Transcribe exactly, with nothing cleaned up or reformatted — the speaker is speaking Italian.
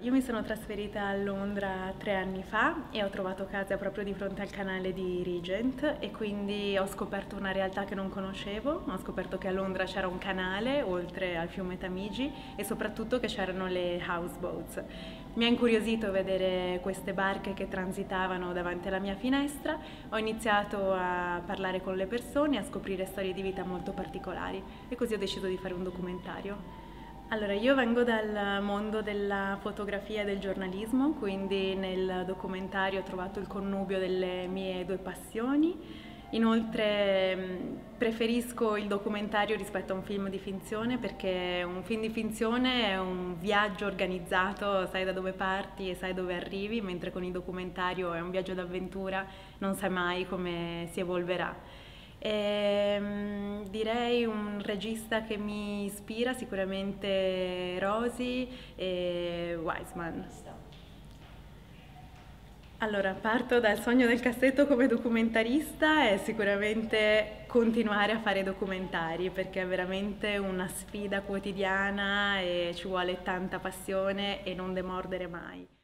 Io mi sono trasferita a Londra tre anni fa e ho trovato casa proprio di fronte al canale di Regent e quindi ho scoperto una realtà che non conoscevo, ho scoperto che a Londra c'era un canale oltre al fiume Tamigi e soprattutto che c'erano le houseboats. Mi ha incuriosito vedere queste barche che transitavano davanti alla mia finestra, ho iniziato a parlare con le persone, a scoprire storie di vita molto particolari e così ho deciso di fare un documentario. Allora, io vengo dal mondo della fotografia e del giornalismo, quindi nel documentario ho trovato il connubio delle mie due passioni. Inoltre mh, preferisco il documentario rispetto a un film di finzione perché un film di finzione è un viaggio organizzato, sai da dove parti e sai dove arrivi, mentre con il documentario è un viaggio d'avventura, non sai mai come si evolverà. Ehm, direi un regista che mi ispira sicuramente Rosi e Wiseman. Allora, parto dal sogno del cassetto come documentarista e sicuramente continuare a fare documentari perché è veramente una sfida quotidiana e ci vuole tanta passione e non demordere mai.